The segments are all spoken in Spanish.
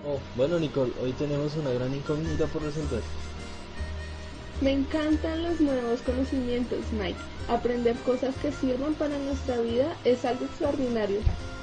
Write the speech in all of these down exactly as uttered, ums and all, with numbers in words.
Oh, bueno Nicole, hoy tenemos una gran incógnita por resolver. Me encantan los nuevos conocimientos, Mike. Aprender cosas que sirvan para nuestra vida es algo extraordinario.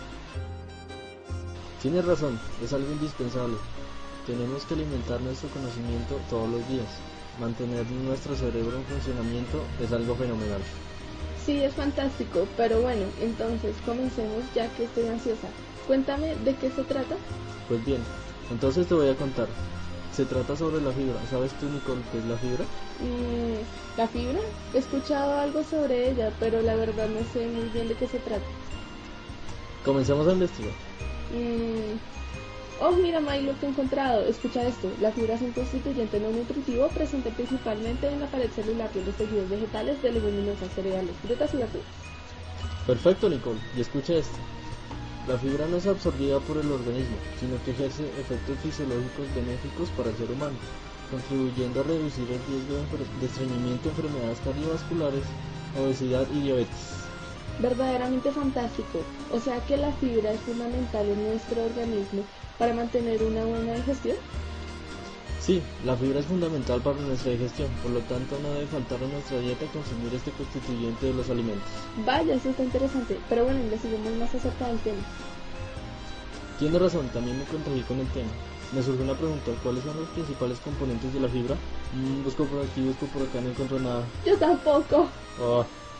Tienes razón, es algo indispensable. Tenemos que alimentar nuestro conocimiento todos los días. Mantener nuestro cerebro en funcionamiento es algo fenomenal. Sí, es fantástico, pero bueno, entonces comencemos ya que estoy ansiosa. Cuéntame de qué se trata. Pues bien, entonces te voy a contar. Se trata sobre la fibra. ¿Sabes tú, Nicole, qué es la fibra? Mm, ¿La fibra? He escuchado algo sobre ella, pero la verdad no sé muy bien de qué se trata. Comencemos a investigar. Mm, Oh, mira, May, lo que he encontrado. Escucha esto. La fibra es un constituyente no nutritivo presente principalmente en la pared celular de los tejidos vegetales de leguminosas, cereales, frutas y verduras. Perfecto, Nicole, y escucha esto. La fibra no es absorbida por el organismo, sino que ejerce efectos fisiológicos benéficos para el ser humano, contribuyendo a reducir el riesgo de, de estreñimiento, enfermedades cardiovasculares, obesidad y diabetes. Verdaderamente fantástico. O sea que la fibra es fundamental en nuestro organismo para mantener una buena digestión. Sí, la fibra es fundamental para nuestra digestión, por lo tanto no debe faltar a nuestra dieta consumir este constituyente de los alimentos. Vaya, eso está interesante. Pero bueno, investiguemos más acerca del tema. Tienes razón, también me contradí con el tema. Me surgió una pregunta, ¿cuáles son los principales componentes de la fibra? Mm, busco por aquí, busco por acá, no encuentro nada. Yo tampoco. Oh,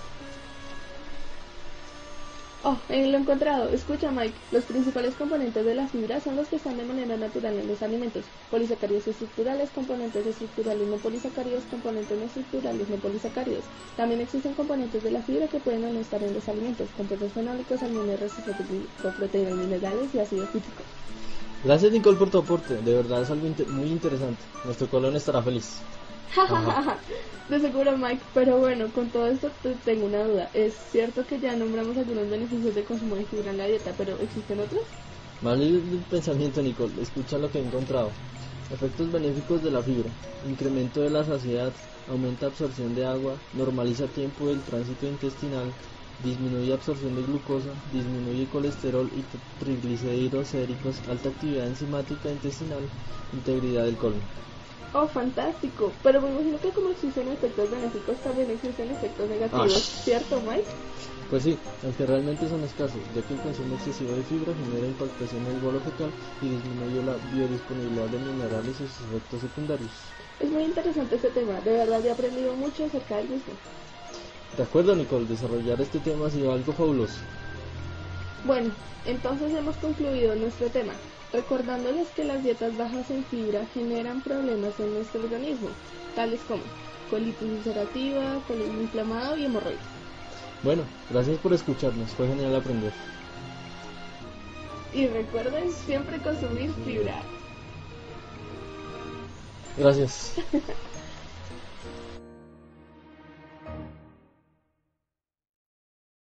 Oh, eh, lo he encontrado. Escucha, Mike. Los principales componentes de la fibra son los que están de manera natural en los alimentos. Polisacáridos estructurales, componentes estructurales no polisacáridos, componentes no estructurales no polisacáridos. También existen componentes de la fibra que pueden o no estar en los alimentos, compuestos fenólicos, almidones, resistentes, proteínas, minerales y ácido fítico. gracias Nicole por tu aporte, de verdad es algo inter muy interesante. Nuestro colon estará feliz. Ajá. De seguro, Mike, pero bueno, con todo esto tengo una duda. Es cierto que ya nombramos algunos beneficios del consumo de fibra en la dieta, pero ¿existen otros? Mal el pensamiento, Nicole, escucha lo que he encontrado. Efectos benéficos de la fibra: incremento de la saciedad, aumenta absorción de agua, normaliza tiempo del tránsito intestinal, disminuye absorción de glucosa, disminuye colesterol y triglicéridos séricos, alta actividad enzimática intestinal, integridad del colon. Oh, fantástico. Pero me imagino que como existen efectos benéficos, también existen efectos negativos, Ah. ¿cierto, Mike? Pues sí, aunque realmente son escasos, ya que el consumo excesivo de fibra genera impactación en el bolo fecal y disminuye la biodisponibilidad de minerales y sus efectos secundarios. Es muy interesante este tema, de verdad he aprendido mucho acerca del mismo. De acuerdo, Nicole, desarrollar este tema ha sido algo fabuloso. Bueno, entonces hemos concluido nuestro tema, recordándoles que las dietas bajas en fibra generan problemas en nuestro organismo, tales como colitis ulcerativa, colon inflamado y hemorroides. Bueno, gracias por escucharnos, fue genial aprender. Y recuerden siempre consumir fibra. Gracias.